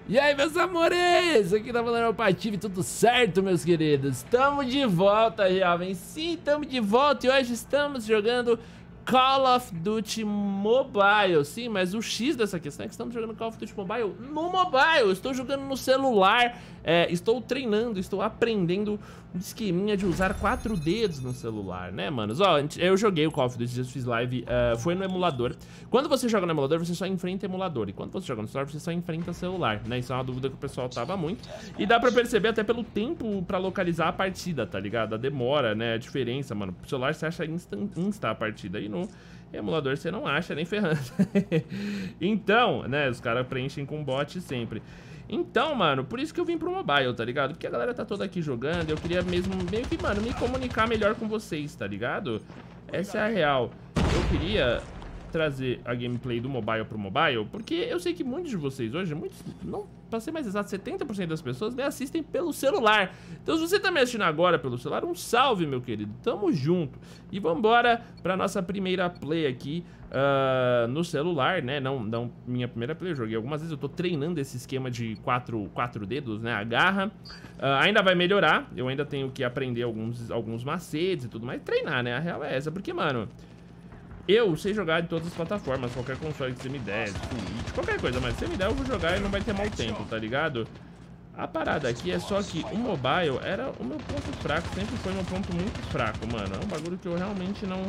E aí, meus amores, aqui tá falando o Patife, tudo certo, meus queridos? Estamos de volta, jovens, sim, estamos de volta e hoje estamos jogando Call of Duty Mobile. Sim, mas o X dessa questão é que estamos jogando Call of Duty Mobile no mobile. Estou jogando no celular, estou treinando, estou aprendendo um esqueminha de usar 4 dedos no celular, né, manos? Ó, eu joguei o Call of Duty, já fiz live, foi no emulador. Quando você joga no emulador, você só enfrenta emulador. E quando você joga no celular, você só enfrenta celular, né? Isso é uma dúvida que o pessoal tava muito. E dá pra perceber até pelo tempo pra localizar a partida, tá ligado? A demora, né? A diferença, mano. No celular você acha insta a partida. E no emulador você não acha nem ferrando. Então, né? Os caras preenchem com bot sempre. Então, mano, por isso que eu vim pro mobile, tá ligado? Porque a galera tá toda aqui jogando. Eu queria mesmo, meio que, mano, me comunicar melhor com vocês, tá ligado? Essa é a real. Eu queria trazer a gameplay do mobile pro mobile, porque eu sei que muitos de vocês hoje, não, pra ser mais exato, 70% das pessoas me assistem pelo celular. Então se você tá me assistindo agora pelo celular, um salve, meu querido, tamo junto. E vambora pra nossa primeira play aqui no celular, né, não minha primeira play, eu joguei algumas vezes, eu tô treinando esse esquema de quatro dedos, né, a garra. Ainda vai melhorar, eu ainda tenho que aprender alguns macetes e tudo mais, treinar, né, a real é essa, porque, mano, eu sei jogar de todas as plataformas, qualquer console que você me der, Switch, qualquer coisa, mas se você me der eu vou jogar e não vai ter mau tempo, tá ligado? A parada aqui é só que o mobile era o meu ponto fraco, sempre foi meu ponto muito fraco, mano. É um bagulho que eu realmente não...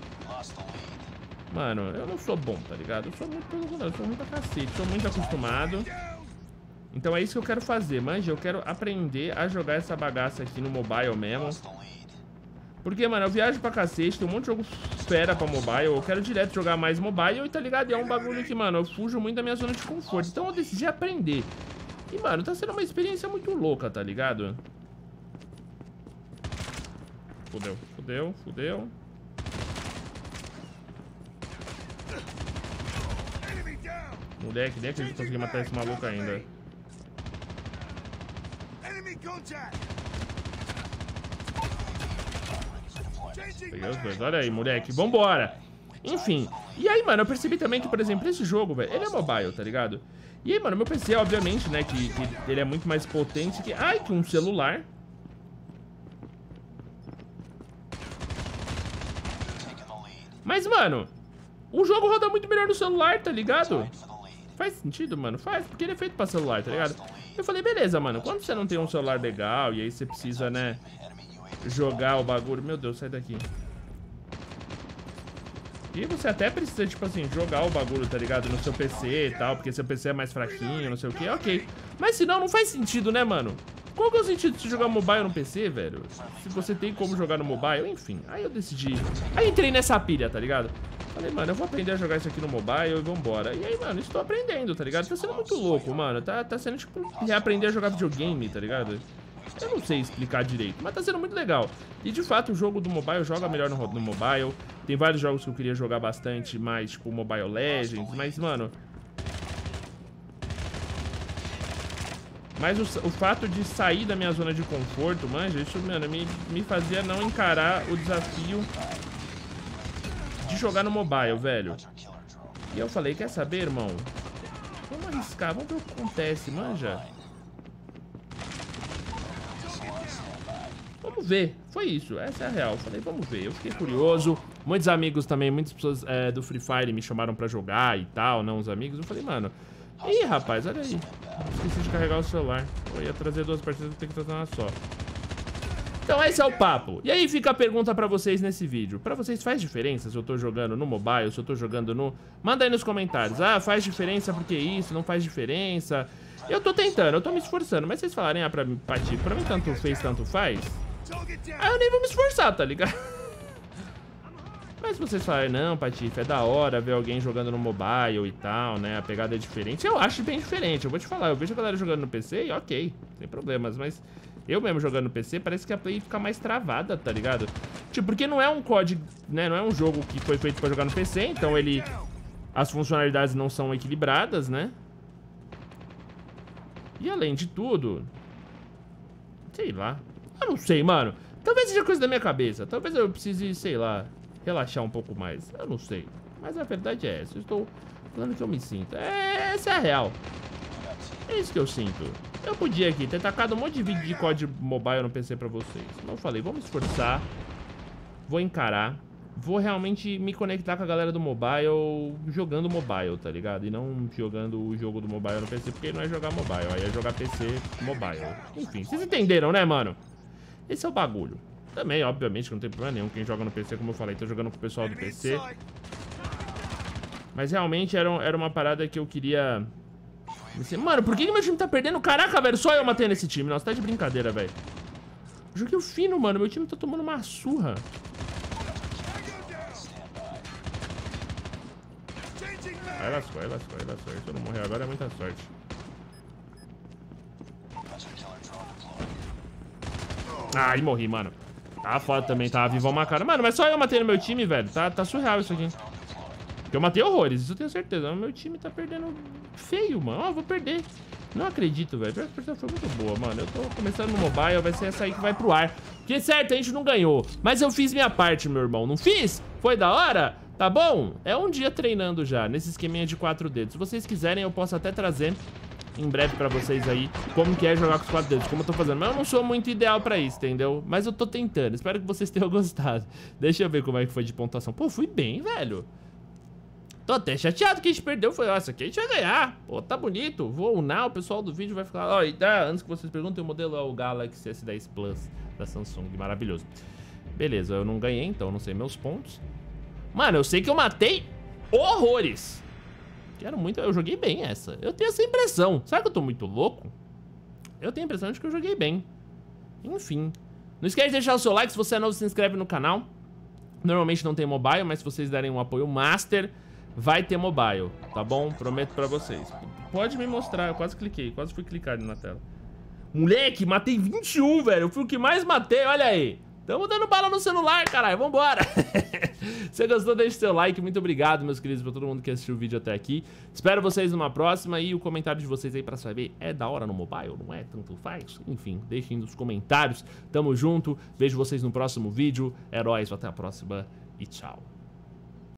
Mano, eu não sou bom, tá ligado? Eu sou muito pelo contrário, eu sou muito a cacete, sou muito acostumado. Então é isso que eu quero fazer, manja, eu quero aprender a jogar essa bagaça aqui no mobile mesmo. Porque, mano, eu viajo pra cacete, tem um monte de jogo fera pra mobile, eu quero direto jogar mais mobile, e tá ligado? E é um bagulho que, mano, eu fujo muito da minha zona de conforto, então eu decidi aprender. E, mano, tá sendo uma experiência muito louca, tá ligado? Fudeu. Moleque, nem acredito que consegui matar esse maluco ainda. Peguei os dois, olha aí, moleque, vambora. Enfim, e aí, mano, eu percebi também que, por exemplo, esse jogo, velho, ele é mobile, tá ligado? E aí, mano, meu PC, obviamente, né, que ele é muito mais potente que um celular. Mas, mano, o jogo roda muito melhor no celular, tá ligado? Faz sentido, mano, faz, porque ele é feito pra celular, tá ligado? Eu falei, beleza, mano, quando você não tem um celular legal e aí você precisa, né, jogar o bagulho... Meu Deus, sai daqui. E você até precisa, tipo assim, jogar o bagulho, tá ligado? No seu PC e tal, porque seu PC é mais fraquinho, não sei o que, ok. Mas senão não faz sentido, né, mano? Qual que é o sentido de jogar mobile no PC, velho? Se você tem como jogar no mobile, enfim. Aí eu decidi... Aí entrei nessa pilha, tá ligado? Falei, mano, eu vou aprender a jogar isso aqui no mobile e vambora. E aí, mano, estou aprendendo, tá ligado? Tá sendo muito louco, mano. Tá sendo, tipo, reaprender a jogar videogame, tá ligado? Eu não sei explicar direito, mas tá sendo muito legal. E de fato o jogo do mobile joga melhor no mobile. Tem vários jogos que eu queria jogar bastante mais, tipo Mobile Legends. Mas, mano... Mas o fato de sair da minha zona de conforto, manja, isso, mano, me fazia não encarar o desafio de jogar no mobile, velho. E eu falei, quer saber, irmão? Vamos arriscar, vamos ver o que acontece, manja. Vamos ver, foi isso, essa é a real. Falei, vamos ver, eu fiquei curioso. Muitos amigos também, muitas pessoas do Free Fire me chamaram pra jogar e tal, não, uns amigos. Eu falei, mano, ih, rapaz, olha aí, esqueci de carregar o celular. Eu ia trazer 2 partidas, vou ter que trazer uma só. Então esse é o papo. E aí fica a pergunta pra vocês nesse vídeo. Pra vocês faz diferença se eu tô jogando no mobile, se eu tô jogando no... Manda aí nos comentários. Ah, faz diferença porque isso, não faz diferença. Eu tô tentando, eu tô me esforçando. Mas vocês falarem, pra mim tanto fez, tanto faz. Aí eu nem vou me esforçar, tá ligado? Mas se vocês falarem, não, Patife, é da hora ver alguém jogando no mobile e tal, né? A pegada é diferente. Eu acho bem diferente, eu vou te falar. Eu vejo a galera jogando no PC e ok, sem problemas. Mas eu mesmo jogando no PC, parece que a play fica mais travada, tá ligado? Tipo, porque não é um COD, né? Não é um jogo que foi feito pra jogar no PC, então ele... As funcionalidades não são equilibradas, né? E além de tudo... Sei lá. Eu não sei, mano. Talvez seja coisa da minha cabeça. Talvez eu precise, sei lá, relaxar um pouco mais. Eu não sei. Mas a verdade é essa. Eu estou falando que eu me sinto. Essa é a real. É isso que eu sinto. Eu podia aqui ter tacado um monte de vídeo de COD Mobile no PC pra vocês. Como eu falei, vou me esforçar. Vou encarar. Vou realmente me conectar com a galera do mobile jogando mobile, tá ligado? E não jogando o jogo do mobile no PC, porque não é jogar mobile, aí é jogar PC mobile. Enfim, vocês entenderam, né, mano? Esse é o bagulho. Também, obviamente, que não tem problema nenhum. Quem joga no PC, como eu falei, tá jogando com o pessoal do PC. Mas realmente era uma parada que eu queria... Mano, por que meu time tá perdendo? Caraca, velho, só eu matei nesse time. Nossa, tá de brincadeira, velho. Joguei o fino, mano. Meu time tá tomando uma surra. Aí lascou, aí lascou, aí lascou. Se eu não morrer agora é muita sorte. Ai, morri, mano. Tá foda também, tava vivo uma cara. Mano, mas só eu matei no meu time, velho. Tá surreal isso aqui. Porque eu matei horrores, isso eu tenho certeza. Mas meu time tá perdendo feio, mano. Ó, vou perder. Não acredito, velho. A partida foi muito boa, mano. Eu tô começando no mobile, vai ser essa aí que vai pro ar. Porque, certo, a gente não ganhou. Mas eu fiz minha parte, meu irmão. Não fiz? Foi da hora? Tá bom? É um dia treinando já, nesse esqueminha de 4 dedos. Se vocês quiserem, eu posso até trazer em breve pra vocês aí como que é jogar com os 4 dedos, como eu tô fazendo. Mas eu não sou muito ideal pra isso, entendeu? Mas eu tô tentando. Espero que vocês tenham gostado. Deixa eu ver como é que foi de pontuação. Pô, fui bem, velho. Tô até chateado que a gente perdeu. Foi, nossa, aqui a gente vai ganhar. Pô, tá bonito. Vou unar, o pessoal do vídeo vai ficar... Ó, e tá, antes que vocês perguntem, o modelo é o Galaxy S10 Plus da Samsung. Maravilhoso. Beleza, eu não ganhei, então eu não sei meus pontos. Mano, eu sei que eu matei horrores. Quero muito... Eu joguei bem essa. Eu tenho essa impressão. Será que eu tô muito louco? Eu tenho a impressão de que eu joguei bem. Enfim. Não esquece de deixar o seu like. Se você é novo, se inscreve no canal. Normalmente não tem mobile, mas se vocês derem um apoio master, vai ter mobile, tá bom? Prometo pra vocês. Pode me mostrar. Eu quase cliquei. Quase fui clicar ali na tela. Moleque, matei 21, velho. Eu fui o que mais matei. Olha aí. Tamo dando bala no celular, caralho. Vambora. Se você gostou, deixa seu like. Muito obrigado, meus queridos, pra todo mundo que assistiu o vídeo até aqui. Espero vocês numa próxima. E o comentário de vocês aí pra saber, é da hora no mobile? Não é? Tanto faz? Enfim, deixem nos comentários. Tamo junto. Vejo vocês no próximo vídeo. Heróis, até a próxima e tchau.